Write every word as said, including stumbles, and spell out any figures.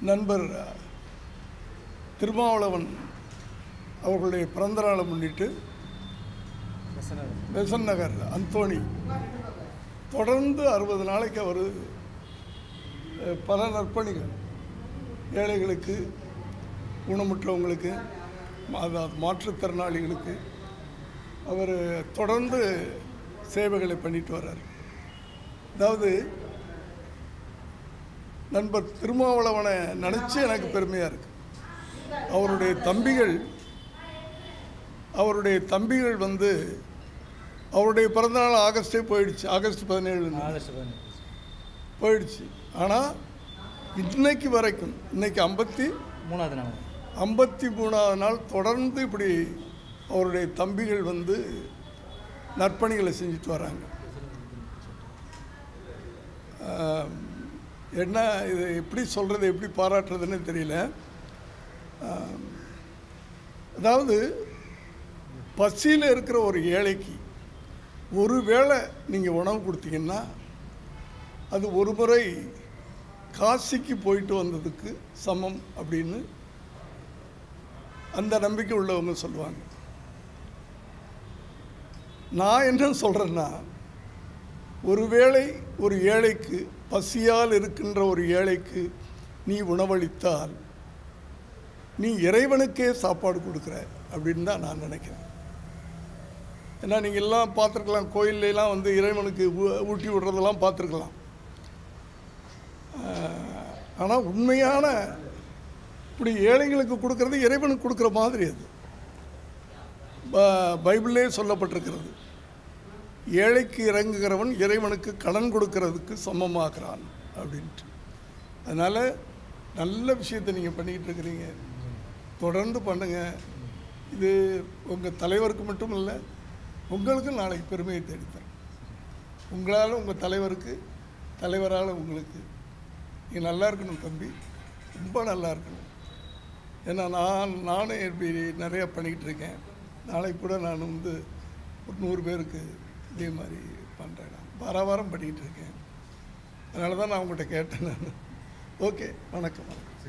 நண்பர் திருமாவளவன் அவர்களுடைய பிறந்த நாளை முன்னிட்டு பெசன்ட் நகர் அந்தோணி தொடர்ந்து அறுபது நாளைக்கு அவர் பல நற்பணிகள் ஏழைகளுக்கு, ஊனமுற்றவங்களுக்கு, அதாவது மாற்றுத்திறனாளிகளுக்கு அவர் தொடர்ந்து சேவைகளை பண்ணிட்டு வர்றார். அதாவது நண்பர் திருமாவளவனை நினச்சி எனக்கு பெருமையாக இருக்குது. அவருடைய தம்பிகள் அவருடைய தம்பிகள் வந்து அவருடைய பிறந்தநாள் ஆகஸ்டே போயிடுச்சு. ஆகஸ்ட் பதினேழு போயிடுச்சு. ஆனால் இன்னைக்கு வரைக்கும் இன்னைக்கு ஐம்பத்தி மூணாவது நாள் ஐம்பத்தி மூணாவது நாள் தொடர்ந்து இப்படி அவருடைய தம்பிகள் வந்து நற்பணிகளை செஞ்சுட்டு வராங்க. என்ன இது எப்படி சொல்கிறது, எப்படி பாராட்டுறதுன்னு தெரியல. அதாவது பசியில் இருக்கிற ஒரு ஏழைக்கு ஒரு வேளை நீங்கள் உணவு கொடுத்தீங்கன்னா அது ஒரு முறை காசிக்கு போயிட்டு வந்ததுக்கு சமம் அப்படின்னு அந்த நம்பிக்கை உள்ளவங்க சொல்லுவாங்க. நான் என்ன சொல்கிறேன்னா, ஒருவேளை ஒரு ஏழைக்கு, பசியால் இருக்கின்ற ஒரு ஏழைக்கு நீ உணவளித்தால் நீ இறைவனுக்கே சாப்பாடு கொடுக்குற அப்படின்னு தான் நான் நினைக்கிறேன். ஏன்னா நீங்கள் எல்லாம் பார்த்துருக்கலாம், கோயிலெலாம் வந்து இறைவனுக்கு ஊட்டி விடுறதெல்லாம் பார்த்துருக்கலாம். ஆனால் உண்மையான இப்படி ஏழைகளுக்கு கொடுக்கறது இறைவனுக்கு கொடுக்குற மாதிரி அது பைபிளே சொல்லப்பட்டிருக்கிறது. ஏழைக்கு இறங்குகிறவன் இறைவனுக்கு கடன் கொடுக்கறதுக்கு சமமாக்குறான் அப்படின்ட்டு. அதனால் நல்ல விஷயத்தை நீங்கள் பண்ணிக்கிட்டு இருக்கிறீங்க, தொடர்ந்து பண்ணுங்கள். இது உங்கள் தலைவருக்கு மட்டும் இல்லை, உங்களுக்கும் நாளைக்கு பெருமையை தேடித்தரும். உங்களால் உங்கள் தலைவருக்கு, தலைவரால் உங்களுக்கு. நீங்கள் நல்லா இருக்கணும் தம்பி, ரொம்ப நல்லா இருக்கணும். ஏன்னா நான் நானும் இப்படி நிறையா பண்ணிக்கிட்டு இருக்கேன். நாளைக்கு கூட நான் வந்து ஒரு நூறு பேருக்கு இதே மாதிரி பண்ணுறேன். நான் வார வாரம் பண்ணிக்கிட்டு இருக்கேன். அதனால தான் நான் உங்கள்கிட்ட கேட்டேன் நான். ஓகே, வணக்கம் வணக்கம்.